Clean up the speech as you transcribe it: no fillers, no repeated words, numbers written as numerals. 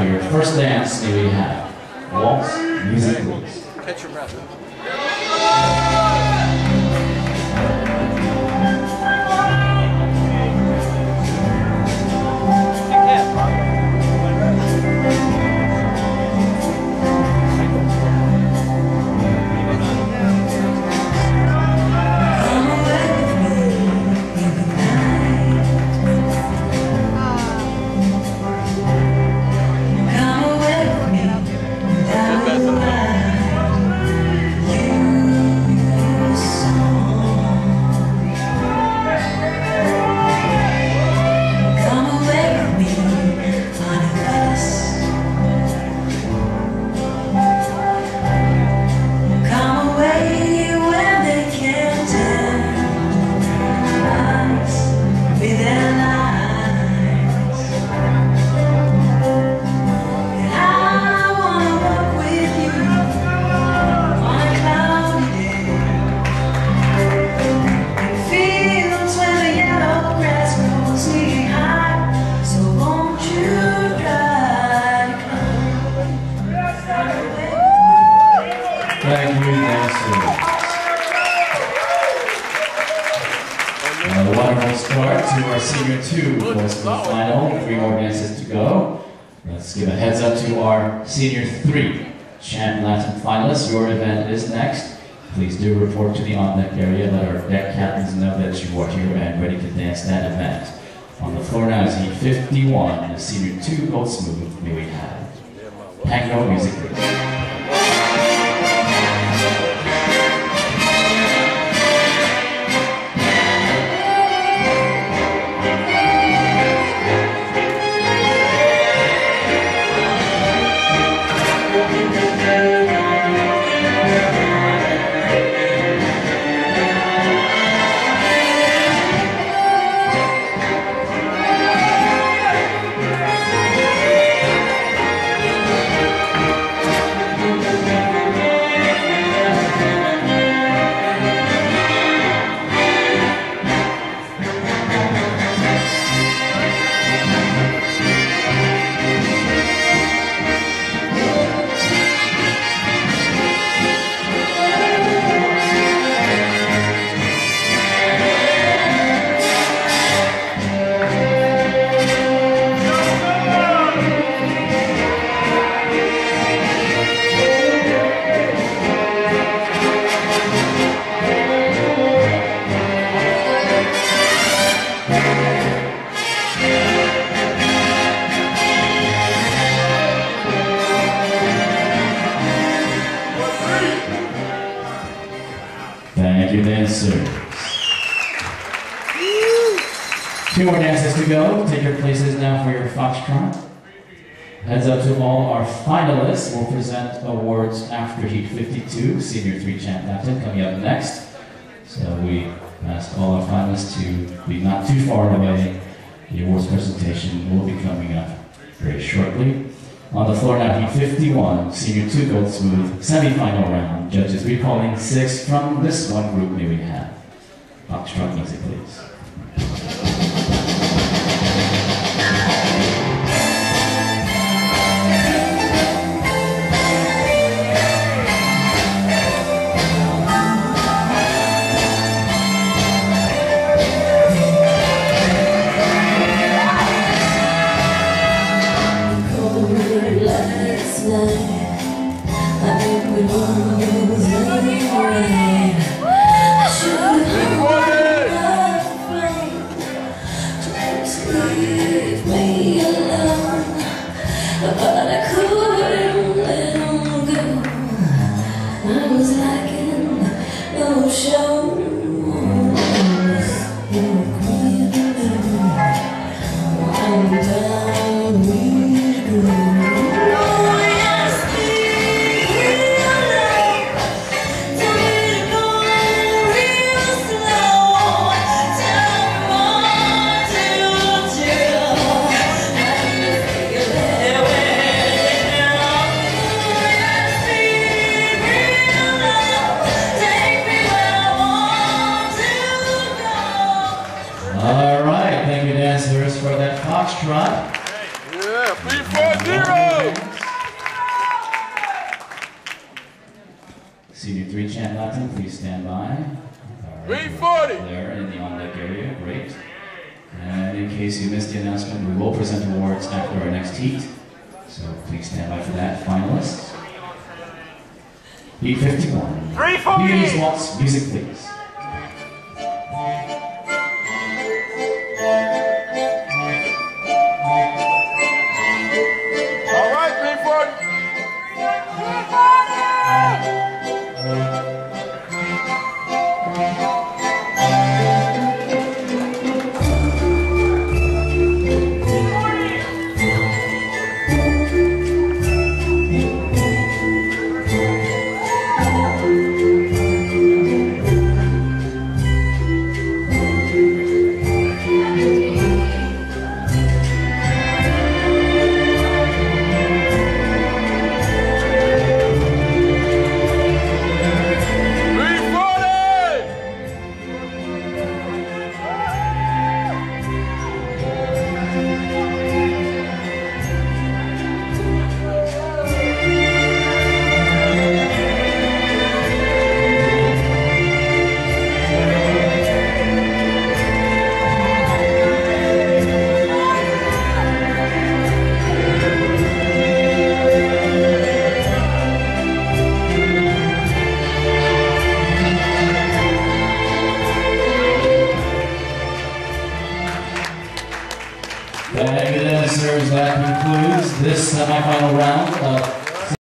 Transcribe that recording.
for your first dance, may we have waltz music, please. Catch your breath. Thank you, dancers. A wonderful start to our Senior 2 Voice Final. 3 more dances to go. Let's give a heads up to our Senior 3 Chant Latin finalists. Your event is next. Please do report to the on-deck area. Let our deck captains know that you are here and ready to dance that event. On the floor now is Heat 51, the Senior 2 Gold Smooth. May we have Tango music, please. Thank you, dancers. 2 more dances to go. Take your places now for your foxtrot. Heads up to all our finalists. We'll present awards after Heat 52, Senior 3 Chant Latin, coming up next. So we ask all our finalists to be not too far away. The awards presentation will be coming up very shortly. On the floor now, Heat 51, Senior 2 Gold Smooth, semi-final round. Judges recalling 6 from this one group. May we have foxtrot music, please. 3 chant Latin, please stand by. 340! There in the on-deck area, great. And in case you missed the announcement, we will present awards after our next heat. So please stand by for that, finalists. Heat 51. 340! Please, Waltz, music please. All right, 340! Thank you, dancers. That concludes this semifinal round of